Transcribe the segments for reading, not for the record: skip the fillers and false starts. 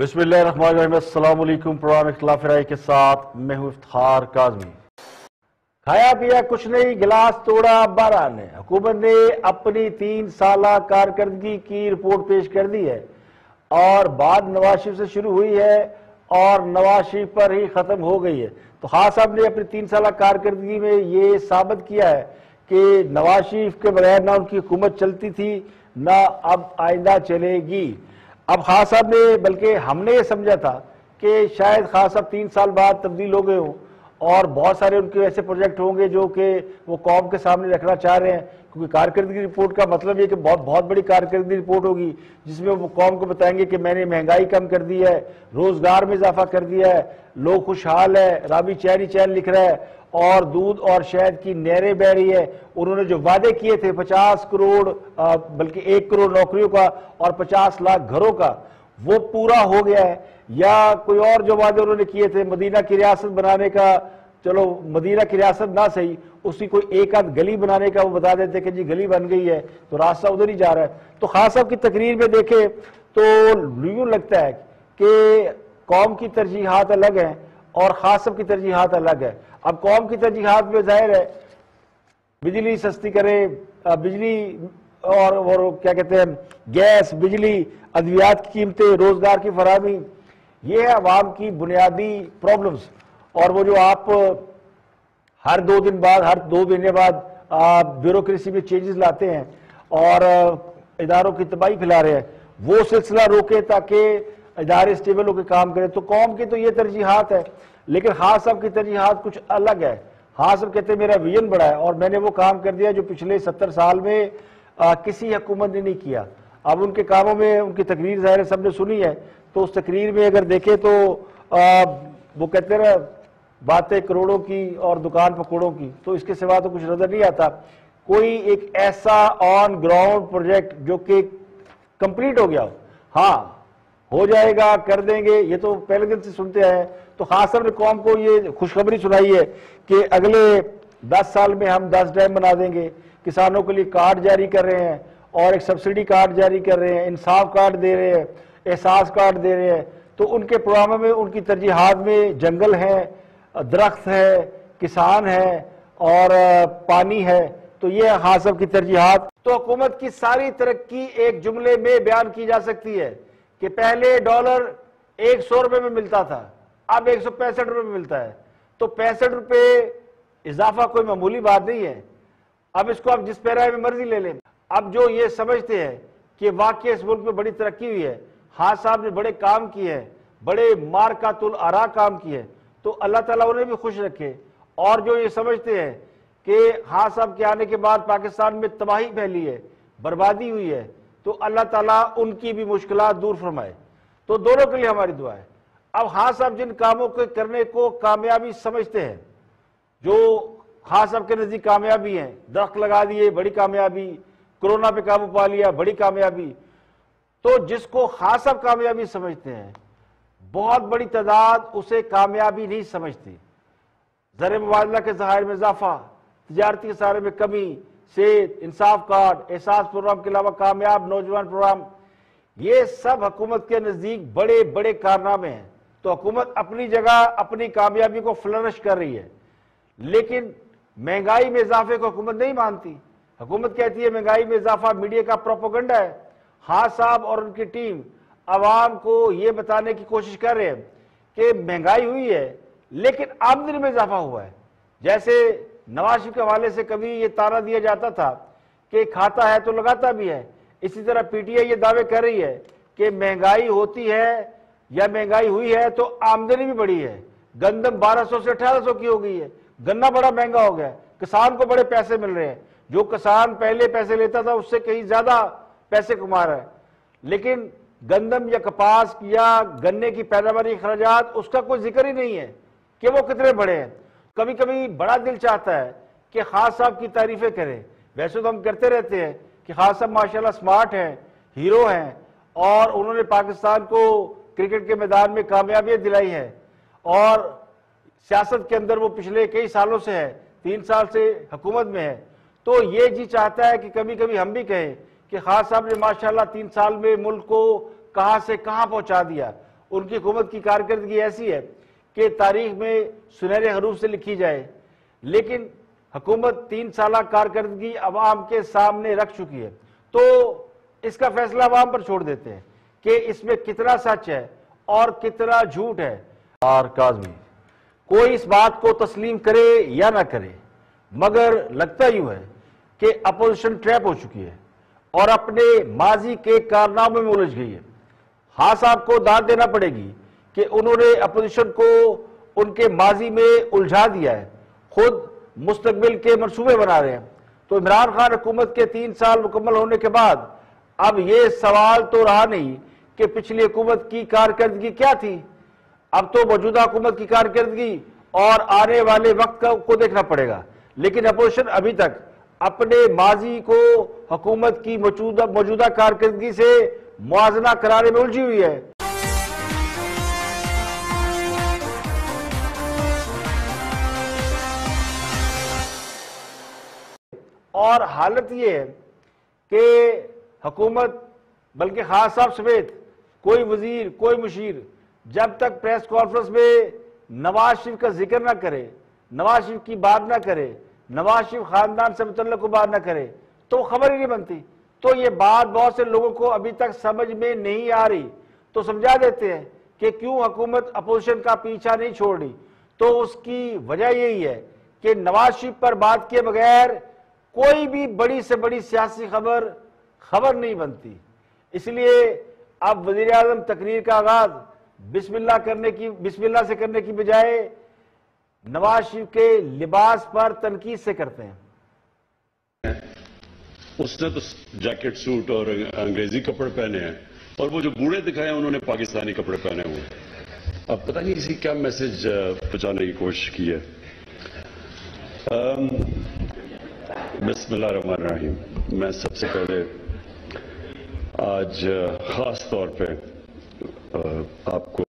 बिस्मिल्लाहिर्रहमानिर्रहीम। अस्सलाम वालेकुम। प्रोग्राम इख्तिलाफ राय के साथ मैं हूं इफ्तिखार काज़मी। खाया पिया कुछ नहीं, गिलास तोड़ा बारह ने। हुकूमत ने अपनी 3 साला कारकर्दगी की रिपोर्ट पेश कर दी है और बात नवाज शरीफ से शुरू हुई है और नवाज शरीफ पर ही खत्म हो गई है। तो खान साहब ने अपनी 3 साला कारकर्दगी में ये साबित किया है कि नवाज शरीफ के बगैर ना उनकी हुकूमत चलती थी ना अब आइंदा चलेगी। अब खान साहब ने, बल्कि हमने ये समझा था कि शायद खान साहब 3 साल बाद तब्दील हो गए हों और बहुत सारे उनके ऐसे प्रोजेक्ट होंगे जो कि वो कौम के सामने रखना चाह रहे हैं, क्योंकि कारकर्दगी रिपोर्ट का मतलब ये कि बहुत बड़ी कारकर्दगी रिपोर्ट होगी जिसमें वो कौम को बताएंगे कि मैंने महंगाई कम कर दी है, रोजगार में इजाफा कर दिया है, लोग खुशहाल है, राबी चैन ही चैन लिख रहा है और दूध और शहद की नहरें बह रही है। उन्होंने जो वादे किए थे 50 करोड़ बल्कि 1 करोड़ नौकरियों का और 50 लाख घरों का, वो पूरा हो गया है। या कोई और जो वादे उन्होंने किए थे मदीना की रियासत बनाने का, चलो मदीना की रियासत ना सही, उसी कोई एक आध गली बनाने का वो बता देते कि जी गली बन गई है तो रास्ता उधर ही जा रहा है। तो खान साहब की तकरीर में देखे तो यूं लगता है कि कौम की तरजीहात अलग हैं और खान साहब की तरजीहात अलग है। अब कौम की तरजीहात में जाहिर है बिजली सस्ती करें, बिजली और क्या कहते हैं गैस, बिजली, अद्वियात की कीमतें, रोजगार की फराहमी, ये है अवाम की बुनियादी प्रॉब्लम्स। और वो जो आप हर 2 दिन बाद, हर 2 महीने बाद ब्यूरोक्रेसी में चेंजेस लाते हैं और इदारों की तबाही फैला रहे हैं, वो सिलसिला रोके ताकि इदारे स्टेबल होकर काम करें। तो कौम की तो ये तरजीहात है, लेकिन खान साहब की तरजीहात कुछ अलग है। खान साहब कहते हैं मेरा विजन बड़ा है और मैंने वो काम कर दिया जो पिछले 70 साल में किसी हुकूमत ने नहीं किया। अब उनके कामों में उनकी तकरीर ज़ाहिर सबने सुनी है, तो उस तकरीर में अगर देखें तो वो कहते रहे बातें करोड़ों की और दुकान पकौड़ों की, तो इसके सिवा तो कुछ नजर नहीं आता। कोई एक ऐसा ऑन ग्राउंड प्रोजेक्ट जो कि कंप्लीट हो गया हो, हाँ हो जाएगा, कर देंगे, ये तो पहले दिन से सुनते आए हैं। तो खास साहब ने कौम को ये खुशखबरी सुनाई है कि अगले 10 साल में हम 10 डैम बना देंगे, किसानों के लिए कार्ड जारी कर रहे हैं और एक सब्सिडी कार्ड जारी कर रहे हैं, इंसाफ कार्ड दे रहे हैं, एहसास कार्ड दे रहे हैं। तो उनके प्रोग्रामों में, उनकी तरजीहात में जंगल है, दरख्त है, किसान है और पानी है। तो ये है खान साहब की तरजीहात। तो हुकूमत की सारी तरक्की एक जुमले में बयान की जा सकती है कि पहले डॉलर 100 रुपए में मिलता था, अब 165 रुपए में मिलता है। तो 65 रुपए इजाफा कोई मामूली बात नहीं है। अब इसको आप जिस पैराए में मर्जी ले लें। अब जो ये समझते हैं कि वाकई इस मुल्क में बड़ी तरक्की हुई है, खान साहब ने बड़े काम किए हैं, बड़े मारकातुल आरा काम किए हैं, तो अल्लाह ताला उन्हें भी खुश रखे। और जो ये समझते हैं कि खान साहब के आने के बाद पाकिस्तान में तबाही फैली है, बर्बादी हुई है, तो अल्लाह ताला उनकी भी मुश्किलात दूर फरमाए। तो दोनों के लिए हमारी दुआ है। अब खान साहब जिन कामों के करने को कामयाबी समझते हैं, जो खान साहब के नजदीक कामयाबी है, दरख्त लगा दिए बड़ी कामयाबी, कोरोना पे काबू पा लिया बड़ी कामयाबी, तो जिसको खान साहब कामयाबी समझते हैं बहुत बड़ी तादाद उसे कामयाबी नहीं समझती। ज़र मुबादला के ज़खायर में इजाफा, तिजारती खसारे में कमी, सेहत, इंसाफ कार्ड, एहसास प्रोग्राम के अलावा कामयाब नौजवान प्रोग्राम, ये सब हुकूमत के नजदीक बड़े बड़े कारनामे हैं। तो हुकूमत अपनी जगह अपनी कामयाबी को फ्लरिश कर रही है, लेकिन महंगाई में इजाफे को हुकूमत नहीं मानती। हुकूमत कहती है महंगाई में इजाफा मीडिया का प्रोपेगेंडा है। खान साहब और उनकी टीम अवाम को यह बताने की कोशिश कर रहे हैं कि महंगाई हुई है लेकिन आमदनी में इजाफा हुआ है। जैसे नवाज शरीफ के हवाले से कभी ये ताना दिया जाता था कि खाता है तो लगाता भी है, इसी तरह पीटीआई ये दावे कर रही है कि महंगाई होती है या महंगाई हुई है तो आमदनी भी बढ़ी है। गंदम 1200 से 1800 की हो गई है, गन्ना बड़ा महंगा हो गया, किसान को बड़े पैसे मिल रहे हैं। जो किसान पहले पैसे लेता था उससे कहीं ज्यादा पैसे कमा रहा है। लेकिन गंदम या कपास या गन्ने की पैदावारी खर्चात उसका कोई जिक्र ही नहीं है कि वो कितने बड़े हैं। कभी कभी बड़ा दिल चाहता है कि खान साहब की तारीफें करें। वैसे तो हम करते रहते हैं कि खान साहब माशाल्लाह स्मार्ट हैं, हीरो हैं और उन्होंने पाकिस्तान को क्रिकेट के मैदान में कामयाबियां दिलाई है और सियासत के अंदर वो पिछले कई सालों से है, 3 साल से हुकूमत में है। तो ये जी चाहता है कि कभी कभी हम भी कहें कि खान साहब ने माशाल्लाह 3 साल में मुल्क को कहां से कहां पहुंचा दिया। ان کی حکومت کی کارکردگی ایسی ہے کہ تاریخ میں سنہرے حروف سے لکھی جائے، لیکن حکومت 3 سالہ کارکردگی عوام کے سامنے رکھ چکی ہے، تو اس کا فیصلہ عوام پر چھوڑ دیتے ہیں کہ اس میں کتنا سچ ہے اور کتنا جھوٹ ہے۔ اور کاظمی کوئی اس بات کو تسلیم کرے یا نہ کرے، مگر لگتا یوں ہے کہ اپوزیشن ٹریپ ہو چکی ہے اور اپنے ماضی کے کارناموں میں الجھ گئی ہے۔ ہاں صاحب کو داد دینا پڑے گی کہ انہوں نے اپوزیشن کو ان کے ماضی میں الجھا دیا ہے، خود مستقبل کے منصوبے بنا رہے ہیں۔ تو عمران خان حکومت کے 3 سال مکمل ہونے کے بعد اب یہ سوال تو رہا نہیں کہ پچھلی حکومت کی کارکردگی کیا تھی، اب تو موجودہ حکومت کی کارکردگی اور آنے والے وقت کو دیکھنا پڑے گا۔ لیکن اپوزیشن ابھی تک اپنے ماضی کو حکومت کی موجودہ کارکردگی سے موازنہ کرانے میں الجھی ہوئی ہے۔ اور حالت یہ ہے کہ حکومت بلکہ خان صاحب سمیت کوئی وزیر کوئی مشیر جب تک پریس کانفرنس میں نواز شریف کا ذکر نہ کرے، نواز شریف کی بات نہ کرے، نواز شریف خاندان سے متعلق کو بات نہ کرے تو خبر ہی نہیں بنتی۔ تو یہ بات بہت سے لوگوں کو ابھی تک سمجھ میں نہیں آ رہی، تو سمجھا دیتے ہیں کہ کیوں حکومت اپوزیشن کا پیچھا نہیں چھوڑ رہی۔ تو اس کی وجہ یہی ہے کہ نواز شریف پر بات کے بغیر کوئی بھی بڑی سے بڑی سیاسی خبر نہیں بنتی۔ اس لیے اب وزیر اعظم تقریر کا آغاز بسم اللہ سے کرنے کی بجائے نواز شریف کے لباس پر تنقید سے کرتے ہیں۔ اس نے تو جیکٹ سوٹ اور انگریزی کپڑے پہنے ہیں، اور وہ جو بوڑھے دکھائے ہیں انہوں نے پاکستانی کپڑے پہنے ہوئے ہیں۔ اب پتہ نہیں کسی کیا میسج پہنچانے کی کوشش کی ہے۔ بسم اللہ الرحمن الرحیم۔ میں سب سے پہلے آج خاص طور پہ آپ کو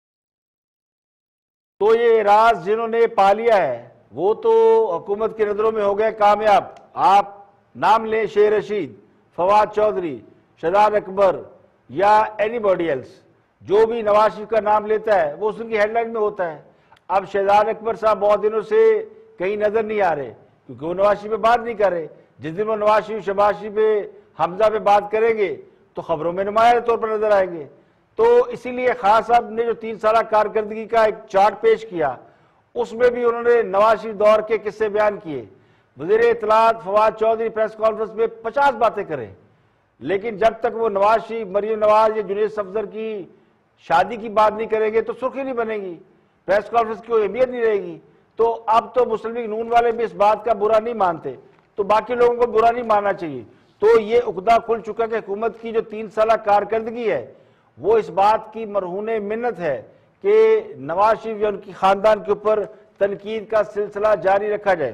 تو یہ راز جنہوں نے پا لیا ہے وہ تو حکومت کی نظروں میں ہو گئے کامیاب۔ آپ نام لیں شیر رشید، فواد چودھری، شہزاد اکبر یا اینی باڈی ایلس، جو بھی نواز شریف کا نام لیتا ہے وہ اس کی ہیڈ لائن میں ہوتا ہے۔ اب شہزاد اکبر صاحب بہت دنوں سے کہیں نظر نہیں آ رہے کیونکہ وہ نواز شریف پہ بات نہیں کر رہے۔ جس دن وہ نواز شریف شہباز شریف پہ حمزہ پہ بات کریں گے تو خبروں میں نمایاں طور پر نظر آئیں گے۔ تو اسی لیے خان صاحب نے جو 3 سالہ کارکردگی کا ایک چارٹ پیش کیا، اس میں بھی انہوں نے نواز شریف دور کے قصے بیان کیے۔ وزیر اطلاعات فواد چودھری پریس کانفرنس میں 50 باتیں کریں، لیکن جب تک وہ نواز شریف، مریم نواز یا جنید صفدر کی شادی کی بات نہیں کریں گے تو سرخی نہیں بنے گی، پریس کانفرنس کی کوئی اہمیت نہیں رہے گی۔ تو اب تو مسلم لیگ نون والے بھی اس بات کا برا نہیں مانتے، تو باقی لوگوں کو برا نہیں ماننا چاہیے۔ تو یہ عقدہ کھل چکا کہ حکومت کی جو 3 سالہ کارکردگی ہے وہ اس بات کی مرہون منت ہے کہ نواز شریف یا ان کی خاندان کے اوپر تنقید کا سلسلہ جاری رکھا جائے۔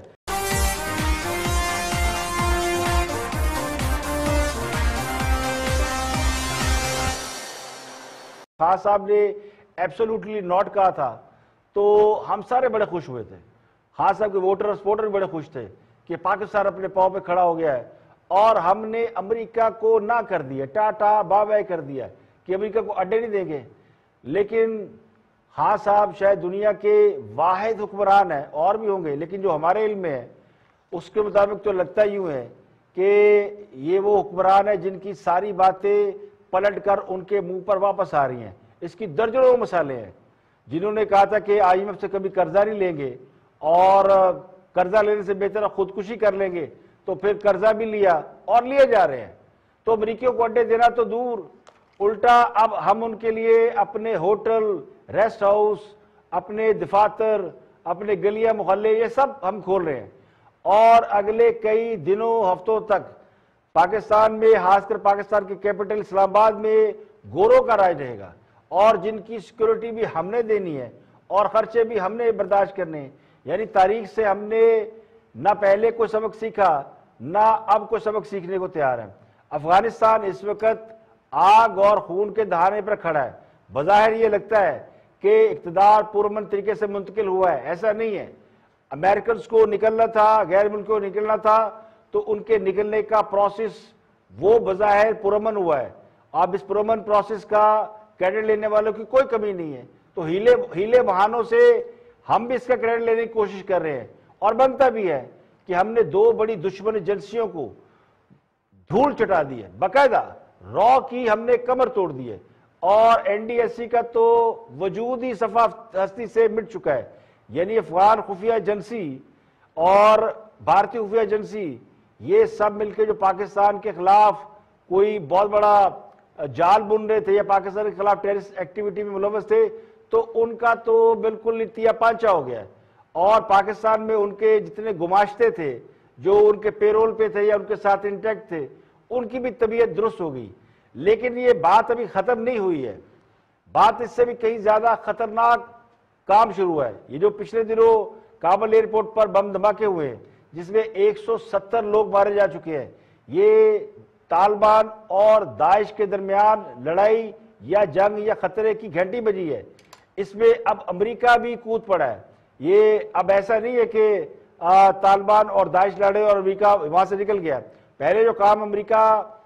خان صاحب نے ایبسولوٹلی ناٹ کہا تھا تو ہم سارے بڑے خوش ہوئے تھے۔ خان صاحب کے ووٹر اور سپورٹر بھی بڑے خوش تھے کہ پاکستان اپنے پاؤں پہ کھڑا ہو گیا ہے اور ہم نے امریکہ کو نہ کر دیا، ٹاٹا بائے بائے کر دیا کہ امریکہ کو اڈے نہیں دیں گے۔ لیکن خان صاحب شاید دنیا کے واحد حکمران ہیں، اور بھی ہوں گے لیکن جو ہمارے علم میں ہے اس کے مطابق تو لگتا یوں ہے کہ یہ وہ حکمران ہے جن کی ساری باتیں پلٹ کر ان کے منہ پر واپس آ رہی ہیں۔ اس کی درجنوں مثالیں ہیں۔ جنہوں نے کہا تھا کہ IMF سے کبھی قرضہ نہیں لیں گے اور قرضہ لینے سے بہتر خودکشی کر لیں گے، تو پھر قرضہ بھی لیا اور لیے جا رہے ہیں۔ تو امریکیوں کو اڈے دینا تو دور، الٹا اب ہم ان کے لیے اپنے ہوٹل، ریسٹ ہاؤس، اپنے دفاتر، اپنے گلیاں محلے یہ سب ہم کھول رہے ہیں، اور اگلے کئی دنوں ہفتوں تک پاکستان میں، خاص کر پاکستان کے کیپٹل اسلام آباد میں گوروں کا راج رہے گا، اور جن کی سیکورٹی بھی ہم نے دینی ہے اور خرچے بھی ہم نے برداشت کرنے ہیں۔ یعنی تاریخ سے ہم نے نہ پہلے کوئی سبق سیکھا نہ اب کوئی سبق سیکھنے کو تیار ہے۔ افغانستان اس وقت آگ اور خون کے دہانے پر کھڑا ہے۔ بظاہر یہ لگتا ہے کہ اقتدار پرامن طریقے سے منتقل ہوا ہے، ایسا نہیں ہے۔ امریکنز کو نکلنا تھا، غیر ملکوں کو نکلنا تھا، تو ان کے نکلنے کا پروسیس وہ بظاہر پرامن ہوا ہے۔ اب اس پرامن پروسیس کا کریڈٹ لینے والوں کی کوئی کمی نہیں ہے. تو ہیلے بہانوں سے ہم بھی اس کا کریڈٹ لینے کی کوشش کر رہے ہیں, اور بنتا بھی ہے کہ ہم نے دو بڑی دشمن ایجنسیوں کو دھول چٹا دی ہے, باقاعدہ را کی ہم نے کمر توڑ دی ہے, اور این ڈی ایس سی کا تو وجود ہی صفحہ ہستی سے مٹ چکا ہے. یعنی افغان خفیہ ایجنسی اور بھارتی خفیہ ایجنسی یہ سب مل کے جو پاکستان کے خلاف کوئی بہت بڑا جال بن رہے تھے یا پاکستان کے خلاف ٹیررسٹ ایکٹیویٹی میں ملوث تھے, تو ان کا تو بالکل تیا پانچا ہو گیا ہے. اور پاکستان میں ان کے جتنے گماشتے تھے جو ان کے پیرول پہ تھے یا ان کے ساتھ انٹیکٹ تھے, ان کی بھی طبیعت درست ہو گئی. لیکن یہ بات ابھی ختم نہیں ہوئی ہے, بات اس سے بھی کہیں زیادہ خطرناک کام شروع ہوا ہے. یہ جو پچھلے دنوں کابل ایئرپورٹ پر بم دھماکے ہوئے ہیں جس میں 170 لوگ مارے جا چکے ہیں, یہ طالبان اور داعش کے درمیان لڑائی یا جنگ یا خطرے کی گھنٹی بجی ہے. اس میں اب امریکہ بھی کود پڑا ہے. یہ اب ایسا نہیں ہے کہ طالبان اور داعش لڑے اور امریکہ وہاں سے نکل گیا. پہلے جو کام امریکہ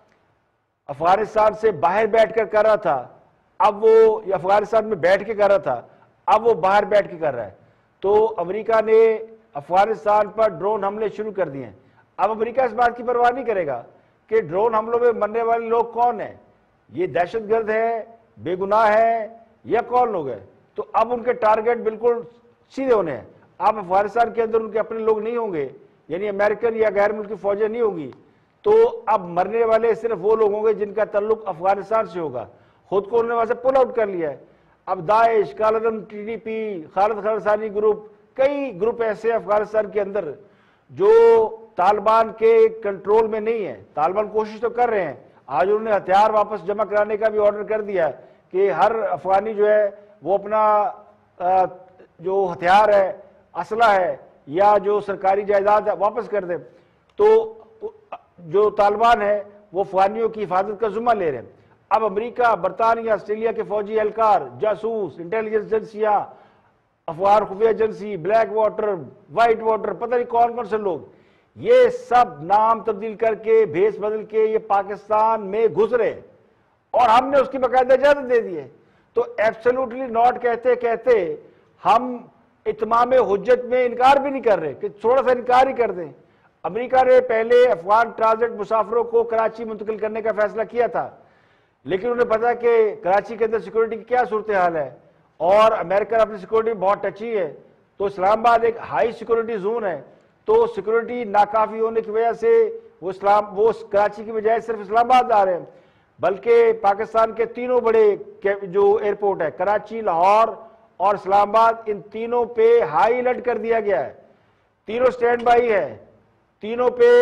افغانستان سے باہر بیٹھ کر کر رہا تھا, اب وہ افغانستان میں بیٹھ کے کر رہا تھا, اب وہ باہر بیٹھ کے کر رہا ہے. تو امریکہ نے افغانستان پر ڈرون حملے شروع کر دیے ہیں. اب امریکہ اس بات کی پرواہ نہیں کرے گا کہ ڈرون حملوں میں مرنے والے لوگ کون ہیں, یہ دہشت گرد ہیں, بے گناہ ہیں, یا کون لوگ ہیں. تو اب ان کے ٹارگٹ بالکل سیدھے ہونے ہیں. اب افغانستان کے اندر ان کے اپنے لوگ نہیں ہوں گے, یعنی امریکن یا غیر ملکی فوجیں نہیں ہوں گی, تو اب مرنے والے صرف وہ لوگ ہوں گے جن کا تعلق افغانستان سے ہوگا. خود کو انہوں نے وہاں سے پل آؤٹ کر لیا ہے. اب داعش, کالعدم, T D P, Khalid Khurasani group, کئی گروپ ایسے افغانستان کے اندر جو طالبان کے کنٹرول میں نہیں ہیں. طالبان کوشش تو کر رہے ہیں, آج انہوں نے ہتھیار واپس جمع کرانے کا بھی آرڈر کر دیا ہے کہ ہر افغانی جو ہے وہ اپنا جو ہتھیار ہے, اسلحہ ہے یا جو سرکاری جائیداد ہے واپس کر دیں. تو جو طالبان ہے وہ افغانیوں کی حفاظت کا ذمہ لے رہے ہیں. اب امریکہ, برطانیہ, آسٹریلیا کے فوجی اہلکار, جاسوس, انٹیلیجنس ایجنسیاں, افغان خفیہ agency, Blackwater, white water, پتہ نہیں کون کون سے لوگ, یہ سب نام تبدیل کر کے, بھیس بدل کے یہ پاکستان میں گھس رہے, اور ہم نے اس کی باقاعدہ اجازت دے دی ہے. تو ایبسولوٹلی ناٹ کہتے کہتے ہم اتمام حجت میں انکار بھی نہیں کر رہے کہ تھوڑا سا انکار ہی کر دیں. امریکہ نے پہلے افغان ٹرانزٹ مسافروں کو کراچی منتقل کرنے کا فیصلہ کیا تھا, لیکن انہیں پتا کہ کراچی کے اندر سیکورٹی کی کیا صورتحال ہے, اور امریکہ اپنی سیکورٹی بہت ٹچی ہے. تو اسلام آباد ایک ہائی سیکورٹی زون ہے, تو سیکورٹی ناکافی ہونے کی وجہ سے وہ کراچی کی بجائے صرف اسلام آباد آ رہے ہیں. بلکہ پاکستان کے تینوں بڑے جو ایئرپورٹ ہے, کراچی, لاہور اور اسلام آباد, ان تینوں پہ ہائی الرٹ کر دیا گیا ہے. تینوں سٹینڈ بائی ہے, تینوں پہ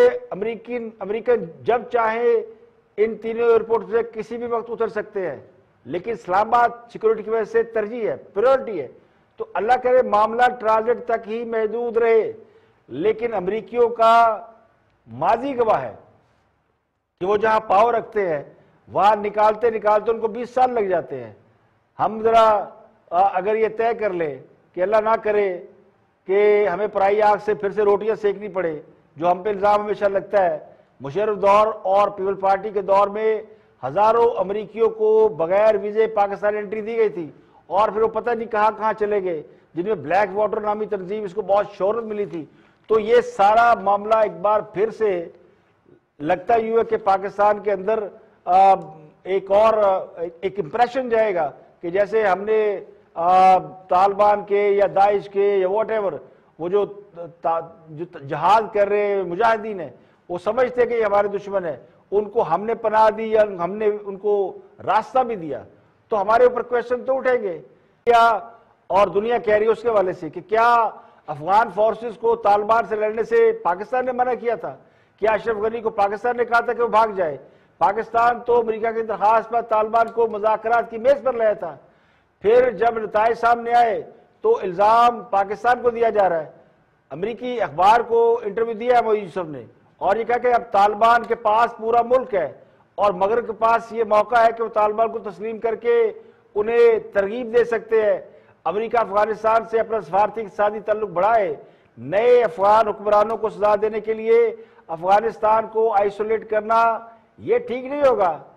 امریکن جب چاہیں ان تینوں ایئرپورٹ سے کسی بھی وقت اتر سکتے ہیں. لیکن اسلام آباد سیکورٹی کی وجہ سے ترجیح ہے, پریورٹی ہے. تو اللہ کرے معاملہ ٹرانزٹ تک ہی محدود رہے. لیکن امریکیوں کا ماضی گواہ ہے کہ وہ جہاں پاور رکھتے ہیں وہاں نکالتے ان کو 20 سال لگ جاتے ہیں. ہم ذرا اگر یہ طے کر لیں کہ اللہ نہ کرے کہ ہمیں پرائی آگ سے پھر سے روٹیاں سیکنی پڑے, جو ہم پہ الزام ہمیشہ لگتا ہے. مشرف دور اور پیپل پارٹی کے دور میں ہزاروں امریکیوں کو بغیر ویزے پاکستان انٹری دی گئی تھی, اور پھر وہ پتہ نہیں کہاں چلے گئے, جن میں بلیک واٹر نامی تنظیم, اس کو بہت شہرت ملی تھی. تو یہ سارا معاملہ ایک بار پھر سے لگتا یوں ہے کہ پاکستان کے اندر ایک امپریشن جائے گا کہ جیسے ہم نے طالبان کے یا داعش کے یا واٹ ایور, وہ جو جہاد کر رہے مجاہدین ہیں, وہ سمجھتے کہ یہ ہمارے دشمن ہیں, ان کو ہم نے پناہ دی یا ہم نے ان کو راستہ بھی دیا, تو ہمارے اوپر کویشچن تو اٹھیں گے. کیا اور دنیا کہہ رہی ہے اس کے حوالے سے کہ کیا افغان فورسز کو طالبان سے لڑنے سے پاکستان نے منع کیا تھا؟ کیا اشرف غنی کو پاکستان نے کہا تھا کہ وہ بھاگ جائے؟ پاکستان تو امریکہ کی درخواست پر طالبان کو مذاکرات کی میز پر لایا تھا. پھر جب نتائج سامنے آئے تو الزام پاکستان کو دیا جا رہا ہے. امریکی اخبار کو انٹرویو دیا ہے معین یوسف نے, اور یہ کہا کہ اب طالبان کے پاس پورا ملک ہے اور مغرب کے پاس یہ موقع ہے کہ وہ طالبان کو تسلیم کر کے انہیں ترغیب دے سکتے ہیں. امریکہ افغانستان سے اپنا سفارتی اقتصادی تعلق بڑھائے, نئے افغان حکمرانوں کو سزا دینے کے لیے افغانستان کو آئسولیٹ کرنا یہ ٹھیک نہیں ہوگا.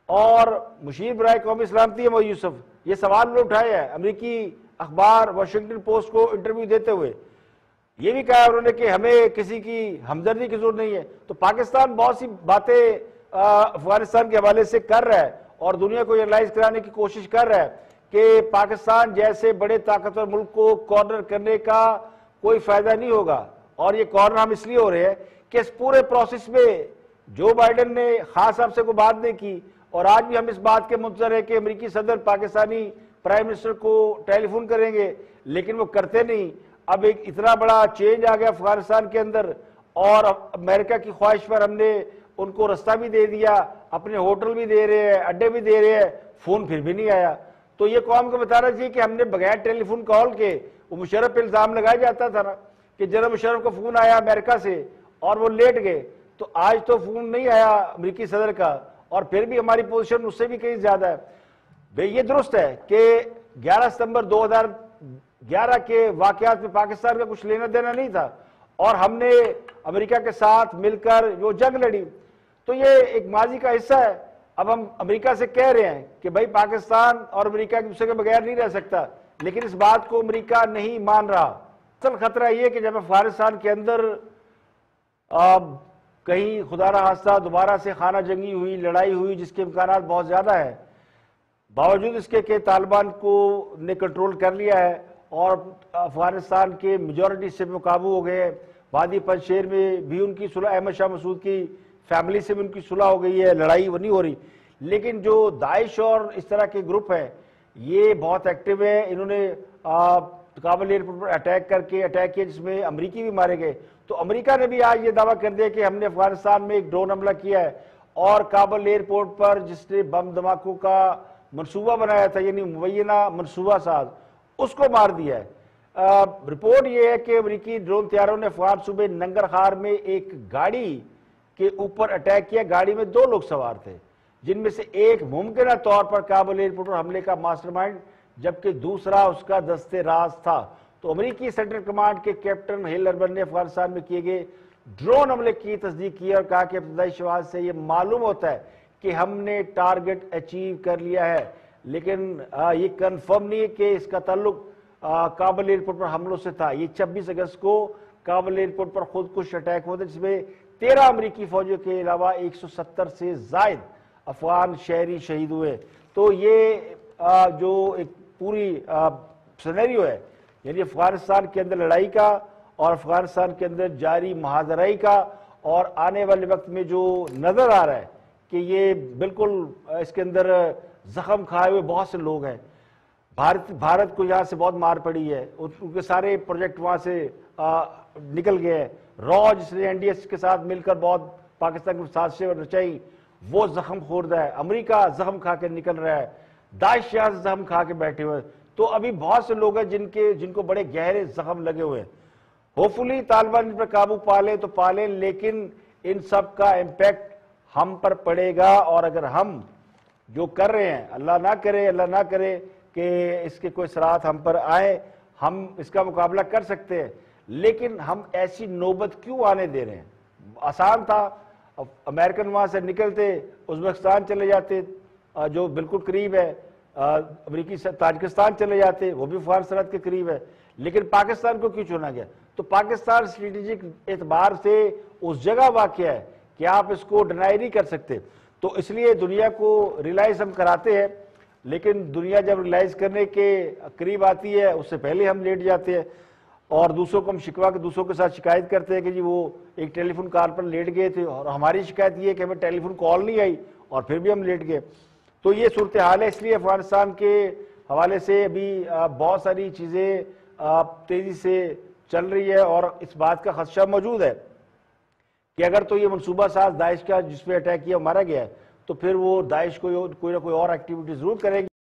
اور مشیر برائے قومی سلامتی محمد یوسف یہ سوال نے اٹھایا ہے امریکی اخبار واشنگٹن پوسٹ کو انٹرویو دیتے ہوئے، یہ بھی کہا انہوں نے کہ ہمیں کسی کی ہمدردی کی ضرورت نہیں ہے۔ تو پاکستان بہت سی باتیں افغانستان کے حوالے سے کر رہا ہے اور دنیا کو ریئلائز کرانے کی کوشش کر رہا ہے کہ پاکستان جیسے بڑے طاقتور ملک کو کارنر کرنے کا کوئی فائدہ نہیں ہوگا، اور یہ کارنر ہم اس لیے ہو رہے ہیں کہ اس پورے پروسیس میں جو بائیڈن نے خان صاحب سے کوئی بات نہیں کی، اور آج بھی ہم اس بات کے منتظر ہیں کہ امریکی صدر پاکستانی پرائم منسٹر کو ٹیلی فون کریں گے، لیکن وہ کرتے نہیں۔ اب ایک اتنا بڑا چینج آ گیا افغانستان کے اندر، اور امریکہ کی خواہش پر ہم نے ان کو رستہ بھی دے دیا، اپنے ہوٹل بھی دے رہے ہیں، اڈے بھی دے رہے ہیں، فون پھر بھی نہیں آیا۔ تو یہ قوم کو بتانا چاہیے کہ ہم نے بغیر ٹیلی فون کال کے، وہ مشرف پہ الزام لگایا جاتا تھا نا کہ جنرل مشرف کو فون آیا امریکہ سے اور وہ لیٹ گئے، تو آج تو فون نہیں آیا امریکی صدر کا، اور پھر بھی ہماری پوزیشن اس سے بھی کہیں زیادہ ہے۔ بھئی یہ درست ہے کہ 11 ستمبر 2011 کے واقعات میں پاکستان کا کچھ لینا دینا نہیں تھا، اور ہم نے امریکہ کے ساتھ مل کر جو جنگ لڑی، تو یہ ایک ماضی کا حصہ ہے۔ اب ہم امریکہ سے کہہ رہے ہیں کہ بھائی پاکستان اور امریکہ ایک دوسرے کے بغیر نہیں رہ سکتا، لیکن اس بات کو امریکہ نہیں مان رہا۔ اصل خطرہ یہ کہ جب افغانستان کے اندر کہیں خدا نہ خواستہ دوبارہ سے خانہ جنگی ہوئی، لڑائی ہوئی، جس کے امکانات بہت زیادہ ہیں، باوجود اس کے کہ طالبان کو نے کنٹرول کر لیا ہے اور افغانستان کے میجورٹی سے قابو ہو گئے ہیں، وادی پنجشیر میں بھی ان کی صلح، احمد شاہ مسعود کی فیملی سے بھی ان کی صلح ہو گئی ہے، لڑائی وہ نہیں ہو رہی، لیکن جو داعش اور اس طرح کے گروپ ہیں یہ بہت ایکٹیو ہے۔ انہوں نے کابل ایئرپورٹ پر اٹیک کیا جس میں امریکی بھی مارے گئے۔ تو امریکہ نے بھی آج یہ دعویٰ کر دیا کہ ہم نے افغانستان میں ایک ڈرون حملہ کیا ہے، اور کابل ایئرپورٹ پر جس نے بم دھماکوں کا منصوبہ بنایا تھا، یعنی مبینہ منصوبہ ساز، اس کو مار دیا ہے۔ رپورٹ یہ ہے کہ امریکی ڈرون طیاروں نے افغان صوبے ننگرہار میں ایک گاڑی کے اوپر اٹیک کیا۔ گاڑی میں 2 لوگ سوار تھے، جن میں سے ایک ممکنہ طور پر کابل ایئرپورٹ پر حملے کا ماسٹر مائنڈ، جبکہ دوسرا اس کا دست راز تھا۔ تو امریکی سینٹرل کمانڈ کے کیپٹن ہل اربن نے افغانستان میں کیے گئے ڈرون حملے کی تصدیق کی اور کہا کہ ابتدائی شواہد سے یہ معلوم ہوتا ہے کہ ہم نے ٹارگٹ اچیو کر لیا ہے، لیکن یہ کنفرم نہیں ہے کہ اس کا تعلق کابل ایئرپورٹ پر حملوں سے تھا۔ یہ 26 اگست کو کابل ایئرپورٹ پر خودکش اٹیک ہوا تھا، جس میں 13 امریکی فوجیوں کے علاوہ 170 سے زائد افغان شہری شہید ہوئے۔ تو یہ جو ایک پوری سینیریو ہے، یعنی افغانستان کے اندر لڑائی کا اور افغانستان کے اندر جاری محاذرائی کا، اور آنے والے وقت میں جو نظر آ رہا ہے کہ یہ بالکل اس کے اندر زخم کھائے ہوئے بہت سے لوگ ہیں۔ بھارت کو یہاں سے بہت مار پڑی ہے، ان کے سارے پروجیکٹ وہاں سے نکل گئے ہیں۔ جس نے این ڈی ایس کے ساتھ مل کر بہت پاکستان کی سازشیں رچائی، وہ زخم خوردہ ہے۔ امریکہ زخم کھا کے نکل رہا ہے، داعش یہاں سے زخم کھا کے بیٹھے ہوئے ہیں۔ تو ابھی بہت سے لوگ ہیں جن کو بڑے گہرے زخم لگے ہوئے ہیں۔ ہوپفلی طالبان ان پر قابو پالیں تو پالیں، لیکن ان سب کا امپیکٹ ہم پر پڑے گا، اور اگر ہم جو کر رہے ہیں، اللہ نہ کرے کہ اس کے کوئی اثرات ہم پر آئیں، ہم اس کا مقابلہ کر سکتے ہیں، لیکن ہم ایسی نوبت کیوں آنے دے رہے ہیں؟ آسان تھا، امریکن وہاں سے نکلتے ازبکستان چلے جاتے جو بالکل قریب ہے، امریکی تاجکستان چلے جاتے، وہ بھی افغان سرحد کے قریب ہے، لیکن پاکستان کو کیوں چنا گیا؟ تو پاکستان اسٹریٹجک اعتبار سے اس جگہ واقع ہے کہ آپ اس کو ڈینائی نہیں کر سکتے۔ تو اس لیے دنیا کو ریلائز ہم کراتے ہیں، لیکن دنیا جب ریلائز کرنے کے قریب آتی ہے اس سے پہلے ہم لیٹ جاتے ہیں، اور دوسروں کو ہم دوسروں کے ساتھ شکایت کرتے ہیں کہ جی وہ ایک ٹیلی فون کال پر لیٹ گئے تھے، اور ہماری شکایت یہ ہے کہ ہمیں ٹیلی فون کال نہیں آئی اور پھر بھی ہم لیٹ گئے۔ تو یہ صورتحال ہے، اس لیے افغانستان کے حوالے سے ابھی بہت ساری چیزیں تیزی سے چل رہی ہے، اور اس بات کا خدشہ موجود ہے کہ اگر تو یہ منصوبہ ساز داعش کا جس پہ اٹیک کیا مارا گیا ہے، تو پھر وہ داعش کو کوئی نہ کوئی اور ایکٹیویٹی ضرور کرے گی۔